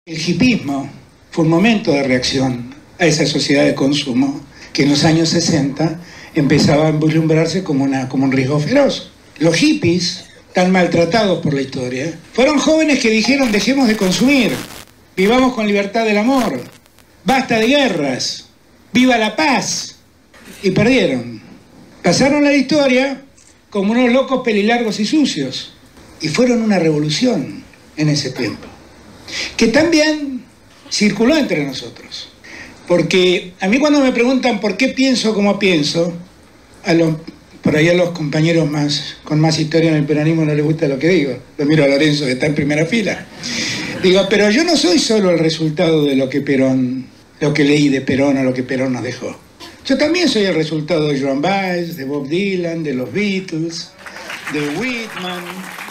El hipismo fue un momento de reacción a esa sociedad de consumo que en los años 60 empezaba a vislumbrarse como un riesgo feroz. Los hippies, tan maltratados por la historia, fueron jóvenes que dijeron: dejemos de consumir, vivamos con libertad del amor, basta de guerras, viva la paz. Y perdieron. Pasaron a la historia como unos locos pelilargos y sucios, y fueron una revolución en ese tiempo, que también circuló entre nosotros. Porque a mí, cuando me preguntan por qué pienso como pienso, por ahí a los compañeros con más historia en el peronismo no les gusta lo que digo. Lo miro a Lorenzo, que está en primera fila. Digo, pero yo no soy solo el resultado de lo que leí de Perón o lo que Perón nos dejó. Yo también soy el resultado de Joan Baez, de Bob Dylan, de los Beatles, de Whitman.